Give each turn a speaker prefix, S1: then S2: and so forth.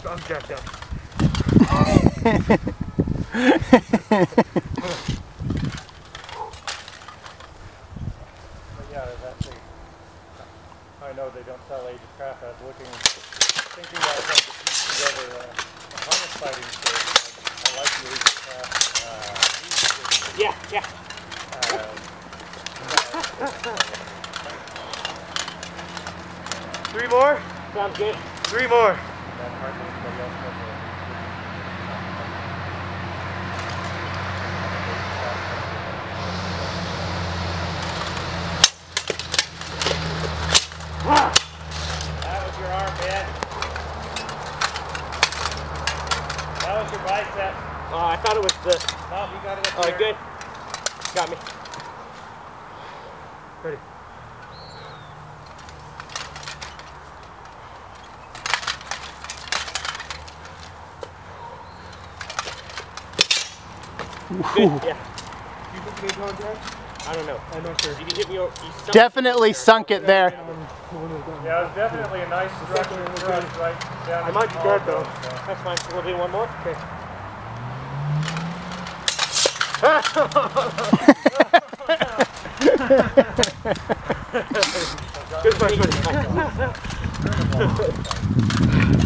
S1: I'm jacked up. But yeah, there's actually, I know they don't sell Age of Craft. I was looking, thinking that I was going to piece together a harness fighting kit. I like the Age of Craft.
S2: Yeah.
S1: Three more?
S2: Sounds good.
S1: 3 more.
S2: That was your arm, man. That was your bicep. I thought it was the...
S1: No, you got it up
S2: Oh,
S1: there.
S2: good. Got me.
S1: Ready.
S2: Good, yeah.
S1: You think you made contact?
S2: I don't know.
S1: I'm not sure.
S2: You can hit me over.
S3: Definitely sunk it there.
S1: Yeah, it was definitely a nice structure for us right down.
S2: I might be dead though. That's fine. We'll do one more. Okay. Good fight.